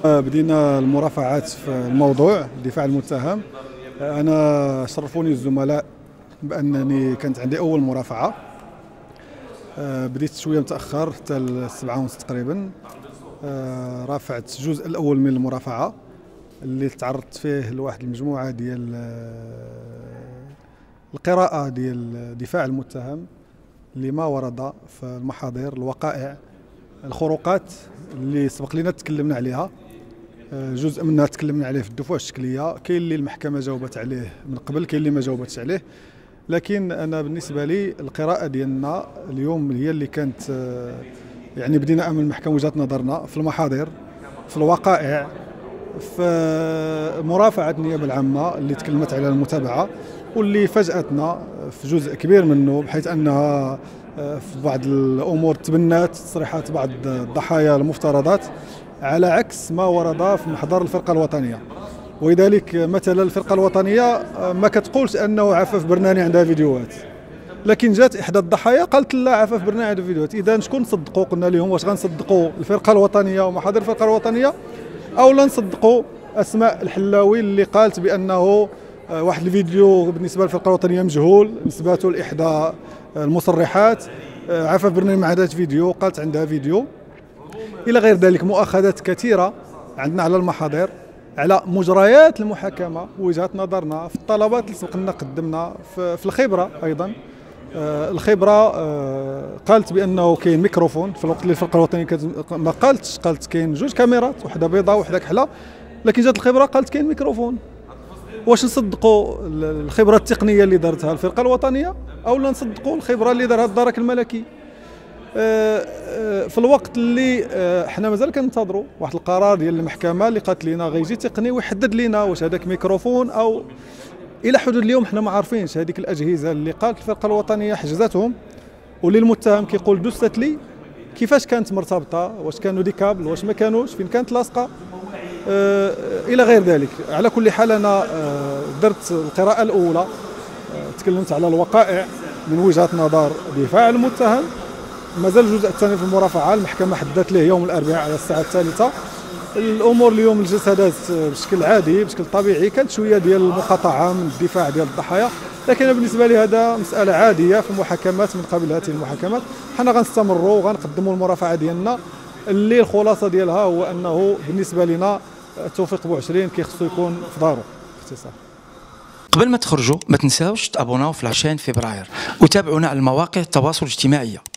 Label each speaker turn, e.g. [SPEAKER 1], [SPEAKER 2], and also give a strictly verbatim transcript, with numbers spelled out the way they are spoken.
[SPEAKER 1] بدينا المرافعات في الموضوع دفاع المتهم. أنا شرفوني الزملاء بأنني كانت عندي أول مرافعة. بديت شوية متأخر حتى السبعة ونص تقريبا. رافعت الجزء الأول من المرافعة اللي تعرضت فيه لواحد المجموعة ديال القراءة ديال دفاع المتهم لما ورد في المحاضر، الوقائع، الخروقات اللي سبق لنا تكلمنا عليها. جزء منها تكلمنا عليه في الدفوع الشكليه، كاين اللي المحكمه جاوبت عليه من قبل، كاين اللي ما جاوبتش عليه. لكن انا بالنسبه لي القراءه ديالنا اليوم هي اللي كانت، يعني بدينا من المحكمه وجهه نظرنا في المحاضر، في الوقائع، في مرافعه النيابه العامه اللي تكلمت على المتابعه واللي فاجاتنا في جزء كبير منه، بحيث انها في بعض الامور تبنات تصريحات بعض الضحايا المفترضات على عكس ما ورد في محضر الفرقه الوطنيه. ولذلك مثلا الفرقه الوطنيه ما كتقولش انه عفاف برناني عندها فيديوهات، لكن جات احدى الضحايا قالت لا عفاف برناني عندها فيديوهات. اذا شكون نصدقوا؟ قلنا لهم واش غنصدقوا الفرقه الوطنيه ومحاضر الفرقه الوطنيه، او لا نصدقوا اسماء الحلاوي اللي قالت بانه واحد الفيديو بالنسبه للفرقه الوطنيه مجهول نسبته لاحدى المصرحات، عفاف برنامج ما عندهاش فيديو، قالت عندها فيديو، الى غير ذلك. مؤاخذات كثيره عندنا على المحاضر، على مجريات المحاكمه، وجهه نظرنا في الطلبات اللي سبقنا قدمنا في الخبره ايضا. آه الخبره آه قالت بانه كاين ميكروفون في الوقت اللي الفرقه الوطنيه ما قالتش، قالت كاين جوج كاميرات، وحده بيضاء وحده كحله، لكن جات الخبره قالت كاين ميكروفون. واش نصدقوا الخبره التقنيه اللي دارتها الفرقه الوطنيه، او لا نصدقوا الخبره اللي دارها الدرك الملكي؟ في الوقت اللي حنا مازال كننتظروا واحد القرار ديال المحكمه اللي قالت لنا غيجي تقني ويحدد لنا واش هذاك ميكروفون، او الى حدود اليوم حنا ما عارفينش هذيك الاجهزه اللي قالت الفرقه الوطنيه حجزتهم واللي المتهم كيقول دست لي كيفاش كانت مرتبطه، واش كانوا دي كابل، واش ما كانوش، فين كانت لاصقه، آه الى غير ذلك. على كل حال انا آه درت القراءه الاولى، آه تكلمت على الوقائع من وجهه نظر دفاع المتهم. مازال الجزء الثاني في المرافعه، المحكمه حددت له يوم الاربعاء على الساعه الثالثه. الامور اليوم الجلسات بشكل عادي بشكل طبيعي، كانت شويه ديال المقاطعه من الدفاع ديال الضحايا، لكن بالنسبه لي هذا مساله عاديه في المحاكمات من قبل هذه المحاكمات. حنا غنستمروا وغنقدموا المرافعه ديالنا اللي الخلاصه ديالها هو انه بالنسبه لنا توفيق بوعشرين كيخصو يكون في دارو باختصار.
[SPEAKER 2] قبل ما تخرجوا ما تنساوش تابوناو في العشرين فبراير وتابعونا على مواقع التواصل الاجتماعي.